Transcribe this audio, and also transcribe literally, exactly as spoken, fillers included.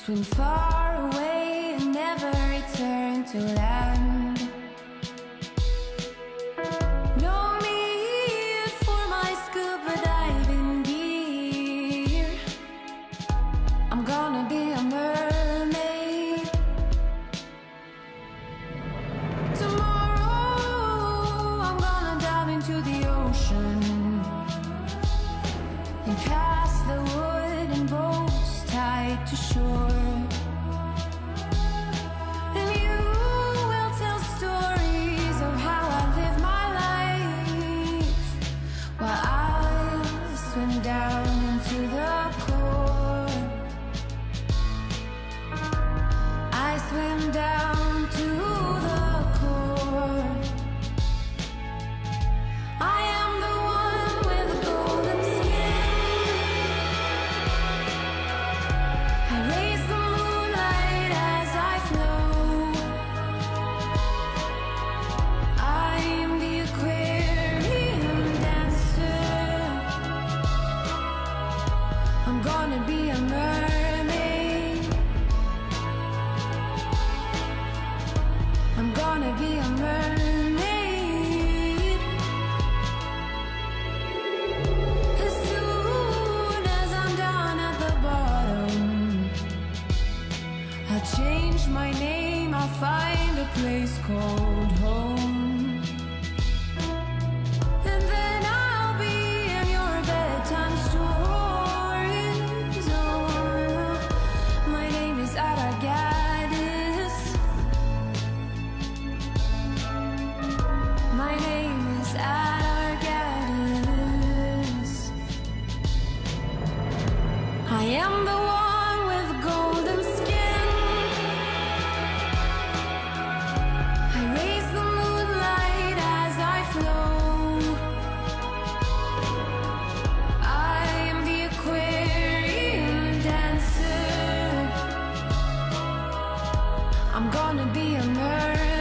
swim far away and never return to land. No need for my scuba diving gear. I'm gonna be a mermaid. Tomorrow I'm gonna dive into the ocean and pass the wooden boats tied to shore. And you will tell stories of how I live my life, while I'll swim down into the core. I swim down to the core. I am the one with the golden skin. I raise the moonlight as I flow. I am the aquarium dancer. I'm gonna be a mermaid. I'm gonna be a mermaid. As soon as I'm down at the bottom, I'll change my name, I'll find a place called home. And then I'll be in your bedtime stories. Oh, my name is Aragatis. My name is Aragatis. I am the one with golden skin. I raise the moonlight as I flow. I am the aquarium dancer. I'm gonna be a mermaid.